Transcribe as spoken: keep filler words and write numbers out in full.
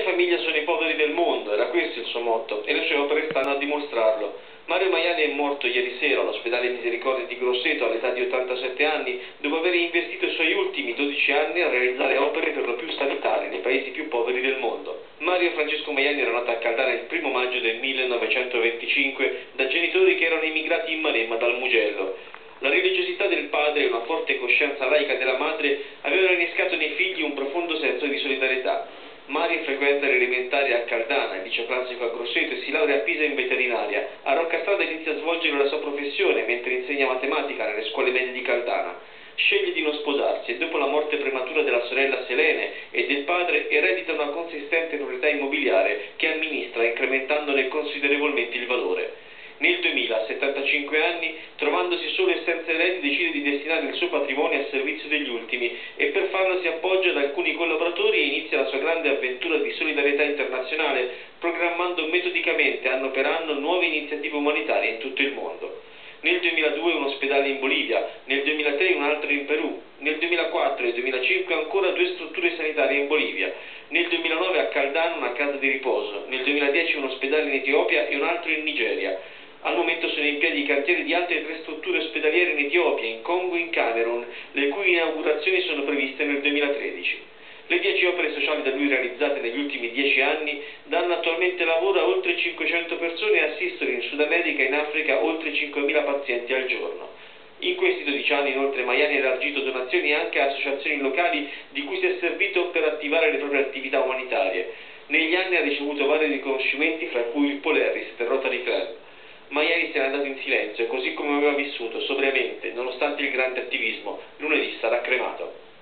famiglia sono i poveri del mondo, era questo il suo motto, e le sue opere stanno a dimostrarlo. Mario Maiani è morto ieri sera all'ospedale Misericordia di Grosseto all'età di ottantasette anni, dopo aver investito i suoi ultimi dodici anni a realizzare opere per lo più sanitarie nei paesi più poveri del mondo. Mario Francesco Maiani era nato a Caldana il primo maggio del millenovecentoventicinque da genitori che erano immigrati in Maremma dal Mugello. La religiosità del padre e una forte coscienza laica della madre avevano innescato nei figli un profondo senso di solidarietà. Mario frequenta le elementari a Caldana, il liceo classico a Grosseto e si laurea a Pisa in veterinaria. A Roccastrada inizia a svolgere la sua professione mentre insegna matematica nelle scuole medie di Caldana. Sceglie di non sposarsi e dopo la morte prematura della sorella Selene e del padre eredita una consistente proprietà immobiliare che amministra incrementandone considerevolmente il valore. Nel duemila, a settantacinque anni, trovandosi solo e senza eredi, decide di destinare il suo patrimonio a servizio degli ultimi e per farlo si appoggia ad alcuni collaboratori e inizia la sua grande avventura di solidarietà internazionale, programmando metodicamente, anno per anno, nuove iniziative umanitarie in tutto il mondo. Nel duemiladue un ospedale in Bolivia, nel duemilatré un altro in Perù, nel duemilaquattro e duemilacinque ancora due strutture sanitarie in Bolivia, nel duemilanove a Caldana una casa di riposo, nel duemiladieci un ospedale in Etiopia e un altro in Nigeria. Al momento sono in piedi i cantieri di altre tre strutture ospedaliere in Etiopia, in Congo e in Camerun, le cui inaugurazioni sono previste nel duemilatredici. Le dieci opere sociali da lui realizzate negli ultimi dieci anni danno attualmente lavoro a oltre cinquecento persone e assistono in Sud America e in Africa oltre cinquemila pazienti al giorno. In questi dodici anni inoltre Maiani ha elargito donazioni anche a associazioni locali di cui si è servito per attivare le proprie attività umanitarie. Negli anni ha ricevuto vari riconoscimenti, fra cui il Polaris del Rotary Club. Maiani se n'è andato in silenzio, così come aveva vissuto, sobriamente, nonostante il grande attivismo. Lunedì sarà cremato.